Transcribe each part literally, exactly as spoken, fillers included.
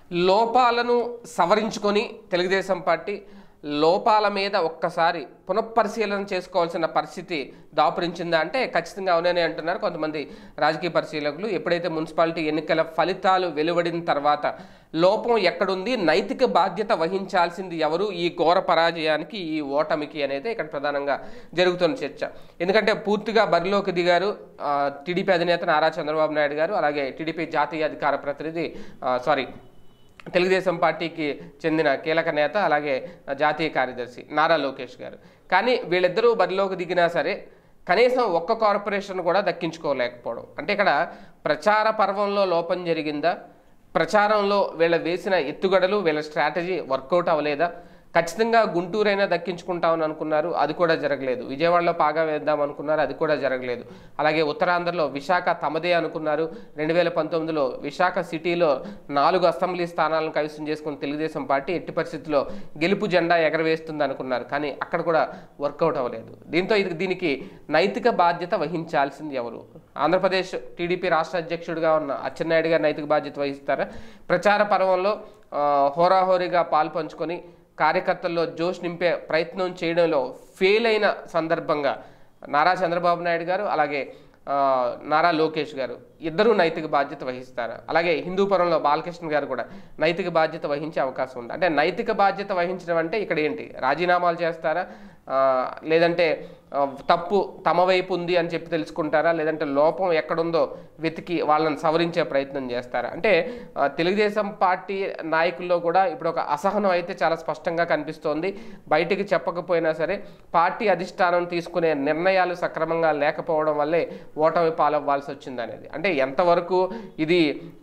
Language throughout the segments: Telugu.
లోపాలను సవరించుకొని తెలుగుదేశం పార్టీ లోపాల మీద ఒక్కసారి పునఃపరిశీలన చేసుకోవాల్సిన పరిస్థితి దాపురించిందా అంటే ఖచ్చితంగా అవునని అంటున్నారు కొంతమంది రాజకీయ పరిశీలకులు. ఎప్పుడైతే మున్సిపాలిటీ ఎన్నికల ఫలితాలు వెలువడిన తర్వాత లోపం ఎక్కడుంది, నైతిక బాధ్యత వహించాల్సింది ఎవరు ఈ ఘోర పరాజయానికి, ఈ ఓటమికి అనేది ఇక్కడ ప్రధానంగా జరుగుతున్న చర్చ. ఎందుకంటే పూర్తిగా బరిలోకి దిగారు టీడీపీ అధినేత నారా చంద్రబాబు నాయుడు గారు, అలాగే టీడీపీ జాతీయ అధికార ప్రతినిధి సారీ తెలుగుదేశం పార్టీకి చెందిన కీలక నేత అలాగే జాతీయ కార్యదర్శి నారా లోకేష్ గారు. కానీ వీళ్ళిద్దరూ బరిలోకి దిగినా సరే కనీసం ఒక్క కార్పొరేషన్ కూడా దక్కించుకోలేకపోవడం అంటే ఇక్కడ ప్రచార పర్వంలో లోపం జరిగిందా, ప్రచారంలో వీళ్ళ వేసిన ఎత్తుగడలు వీళ్ళ స్ట్రాటజీ వర్కౌట్ అవ్వలేదా? ఖచ్చితంగా గుంటూరైనా దక్కించుకుంటామని అనుకున్నారు, అది కూడా జరగలేదు. విజయవాడలో పాగా వేద్దాం అనుకున్నారు, అది కూడా జరగలేదు. అలాగే ఉత్తరాంధ్రలో విశాఖ తమదే అనుకున్నారు. రెండు వేల పంతొమ్మిదిలో విశాఖ సిటీలో నాలుగు అసెంబ్లీ స్థానాలను కైవసం చేసుకున్న తెలుగుదేశం పార్టీ ఎట్టి పరిస్థితుల్లో గెలుపు జెండా ఎగరవేస్తుంది అనుకున్నారు, కానీ అక్కడ కూడా వర్కౌట్ అవ్వలేదు. దీంతో ఇది దీనికి నైతిక బాధ్యత వహించాల్సింది ఎవరు? ఆంధ్రప్రదేశ్ టీడీపీ రాష్ట్ర అధ్యక్షుడిగా ఉన్న అచ్చెన్నాయుడు గారు నైతిక బాధ్యత వహిస్తారా? ప్రచార పర్వంలో హోరాహోరీగా పాలు పంచుకొని కార్యకర్తల్లో జోష్ నింపే ప్రయత్నం చేయడంలో ఫెయిల్ అయిన సందర్భంగా నారా చంద్రబాబు నాయుడు గారు అలాగే నారా లోకేష్ గారు ఇద్దరూ నైతిక బాధ్యత వహిస్తారు. అలాగే హిందూపురంలో బాలకృష్ణ గారు కూడా నైతిక బాధ్యత వహించే అవకాశం ఉంది. అంటే నైతిక బాధ్యత వహించడం అంటే ఇక్కడ ఏంటి, రాజీనామాలు చేస్తారా, లేదంటే తప్పు తమ వైపు ఉంది అని చెప్పి తెలుసుకుంటారా, లేదంటే లోపం ఎక్కడుందో వెతికి వాళ్ళని సవరించే ప్రయత్నం చేస్తారా? అంటే తెలుగుదేశం పార్టీ నాయకుల్లో కూడా ఇప్పుడు ఒక అసహనం అయితే చాలా స్పష్టంగా కనిపిస్తోంది. బయటికి చెప్పకపోయినా సరే పార్టీ అధిష్టానం తీసుకునే నిర్ణయాలు సక్రమంగా లేకపోవడం వల్లే ఓటమి పాలవ్వాల్సి వచ్చింది అనేది. అంటే ఎంతవరకు ఇది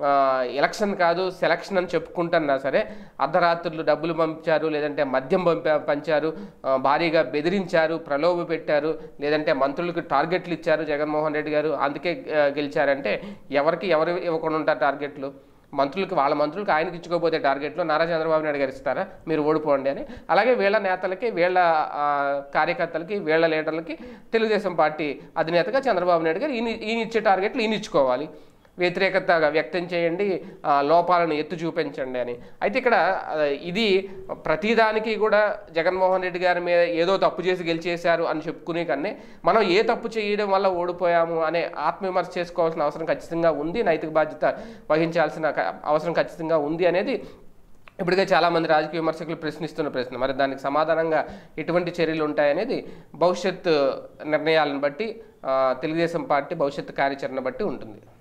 ఎలక్షన్ కాదు సెలక్షన్ అని చెప్పుకుంటున్నా సరే అర్ధరాత్రులు డబ్బులు పంపించారు, లేదంటే మద్యం పంపా పంచారు, భారీగా బెదిరించారు, ప్రలోభ పెట్టారు, లేదంటే మంత్రులకు టార్గెట్లు ఇచ్చారు జగన్మోహన్ రెడ్డి గారు, అందుకే గెలిచారంటే ఎవరికి ఎవరు ఇవ్వకుండా ఉంటారు టార్గెట్లు? మంత్రులకి వాళ్ళ మంత్రులకి ఆయనకి ఇచ్చుకోకపోతే టార్గెట్లు నారా చంద్రబాబు నాయుడు గారు ఇస్తారా మీరు ఓడిపోండి అని? అలాగే వీళ్ళ నేతలకి వీళ్ళ కార్యకర్తలకి వీళ్ళ లీడర్లకి తెలుగుదేశం పార్టీ అధినేతగా చంద్రబాబు నాయుడు గారు ఈయన ఈయన ఇచ్చే టార్గెట్లు ఈయన ఇచ్చుకోవాలి, వ్యతిరేకత వ్యక్తం చేయండి, లోపాలను ఎత్తు చూపించండి అని. అయితే ఇక్కడ ఇది ప్రతిదానికి కూడా జగన్మోహన్ రెడ్డి గారి మీద ఏదో తప్పు చేసి గెలిచేశారు అని చెప్పుకునే కన్నా మనం ఏ తప్పు చేయడం వల్ల ఓడిపోయాము అనే ఆత్మవిమర్శ చేసుకోవాల్సిన అవసరం ఖచ్చితంగా ఉంది, నైతిక బాధ్యత వహించాల్సిన అవసరం ఖచ్చితంగా ఉంది అనేది ఇప్పటికే చాలామంది రాజకీయ విమర్శకులు ప్రశ్నిస్తున్న ప్రశ్న. మరి దానికి సమాధానంగా ఎటువంటి చర్యలు ఉంటాయనేది భవిష్యత్ నిర్ణయాలను బట్టి తెలుగుదేశం పార్టీ భవిష్యత్తు కార్యాచరణ బట్టి ఉంటుంది.